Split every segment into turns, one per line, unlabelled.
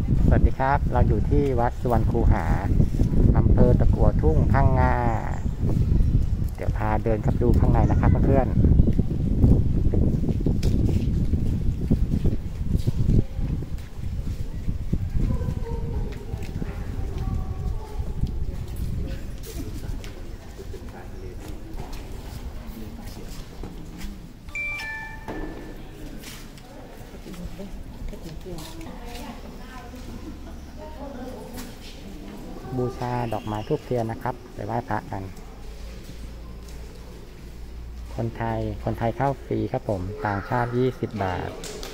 สวัสดีครับเราอยู่ที่วัดสุวรรณคูหาอำเภอตะกั่วทุ่งพังงาเดี๋ยวพาเดินเข้าไปดูข้างในนะครับเพื่อนบูชาดอกไม้ธูปเทียนนะครับไปไหว้พระกันคนไทยเข้าฟรีครับผมต่างชาติ20 บาท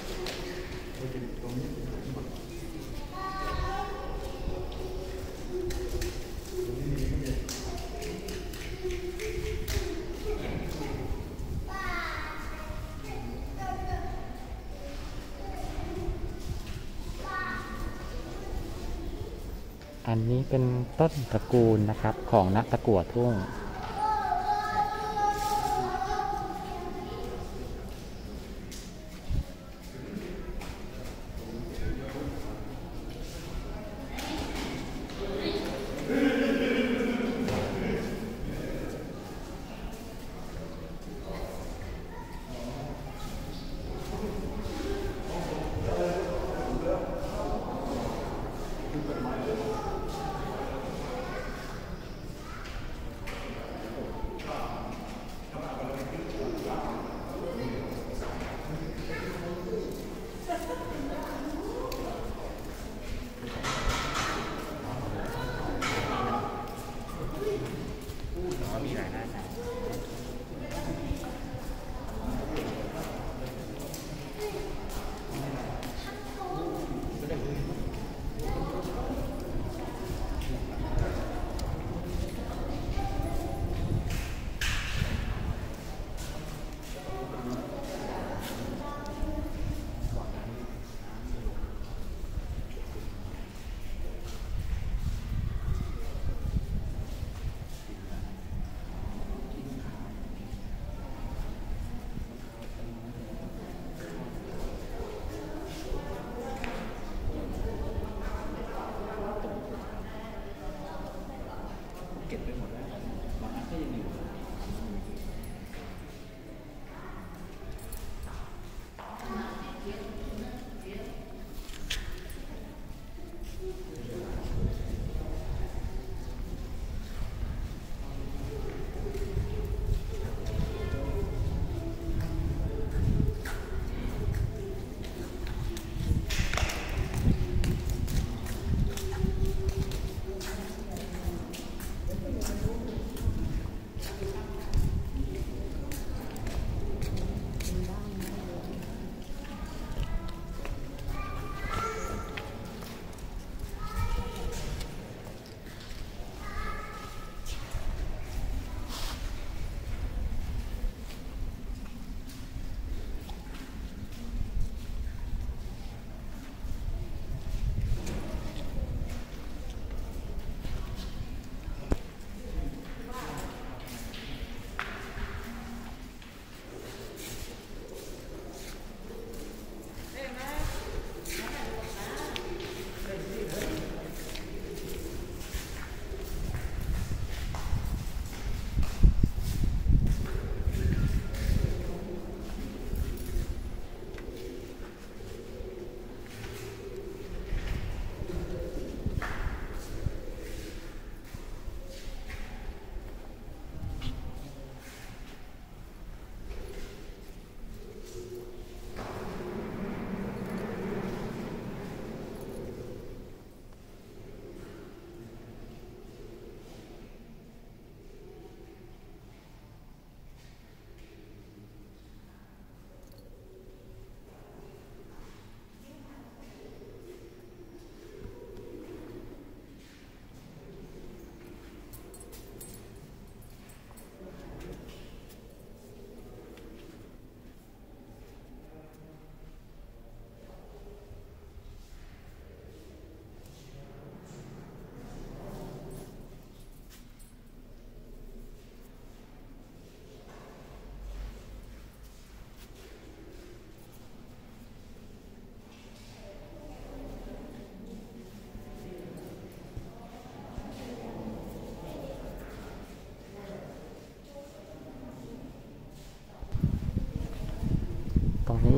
อันนี้เป็นต้นตระกูลนะครับของนักตะกั่วทุ่ง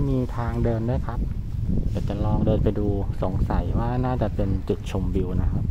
มีทางเดินด้วยครับเดี๋ยวจะลองเดินไปดูสงสัยว่าน่าจะเป็นจุดชมวิวนะครับ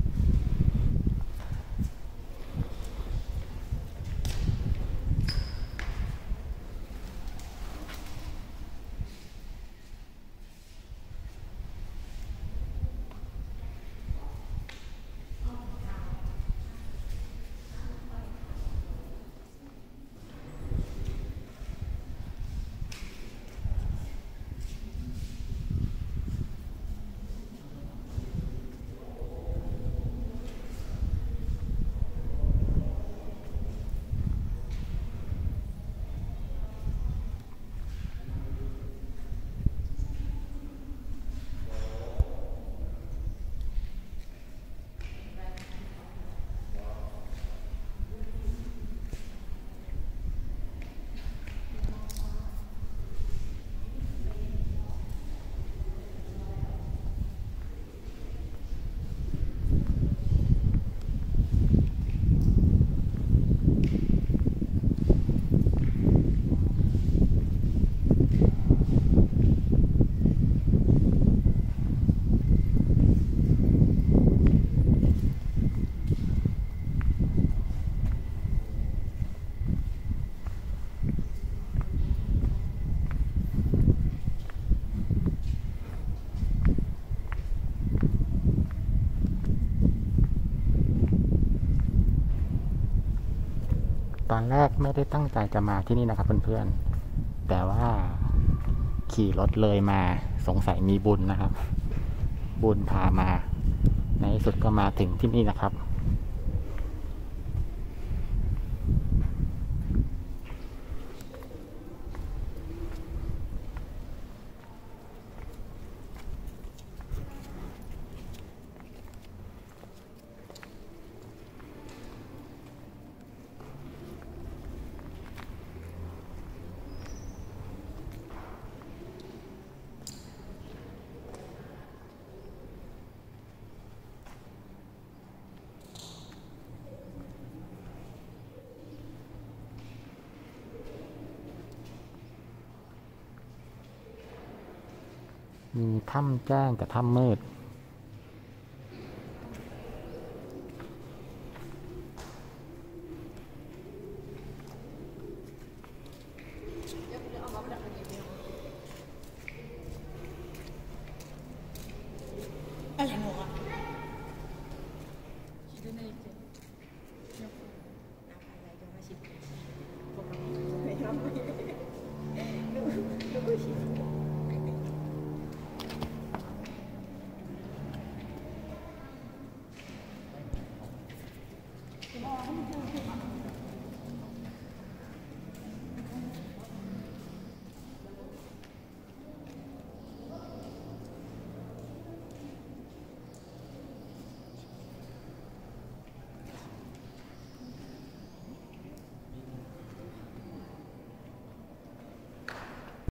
ตอนแรกไม่ได้ตั้งใจจะมาที่นี่นะครับเพื่อนๆแต่ว่าขี่รถเลยมาสงสัยมีบุญนะครับ บุญพามาในที่สุดก็มาถึงที่นี่นะครับมีถ้ำแจ้งกับถ้ำมืด
อะไรหนูอะ